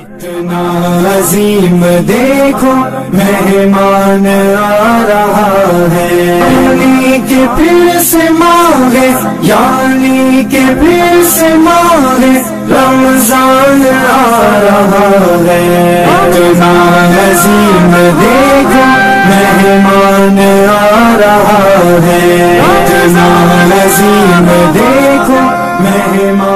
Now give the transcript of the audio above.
इतना अजीम देखो मेहमान आ रहा है, यानी के फिर से मांगे, यानी के फिर से मांगे, रमजान आ रहा है। इतना अजीम देखो मेहमान आ रहा है, इतना अजीम देखो मेहमान